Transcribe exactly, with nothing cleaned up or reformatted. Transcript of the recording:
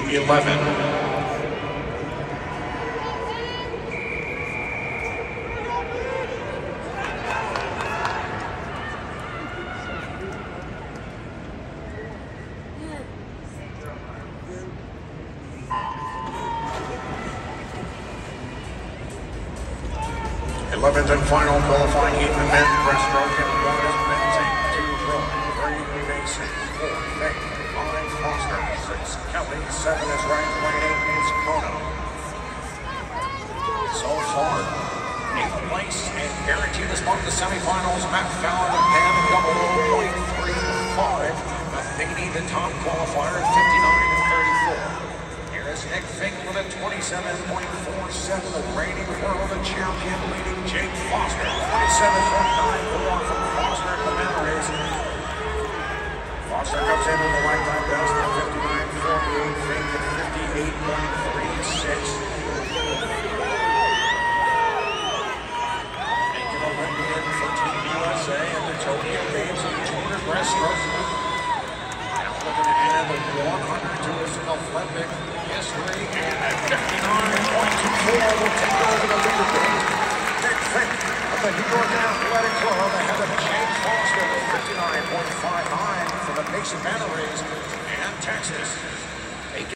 eleven. eleventh and final qualifying heat in men's breaststroke, and one is Benting, two Roman, three Mason, four Beck, five Foster, six Kelly, seven is Ryan Lane, eight is Kono. So far, eighth place and guaranteed the spot in the semifinals. Matt Fallon and Pam double point three five. Matheny, the top qualifier, fifty-nine and thirty-four. Nick Fink with a twenty-seven point four seven, the reigning world champion, leading Jake Foster, twenty-seven point nine four from Foster at the men race. Foster comes in with a lifetime best of fifty-nine forty-eight, Fink at fifty-eight point three six. Making a win for Team U S A and the Tokyo Games of two hundred breaststroke. Now looking ahead of the one hundred tours in Olympic history, and at fifty-nine point two four will take over the leaderboard. Nick Fink of the New York Athletic Club ahead of Jake Foster with fifty-nine point five nine for the Mason Manor Race and Texas.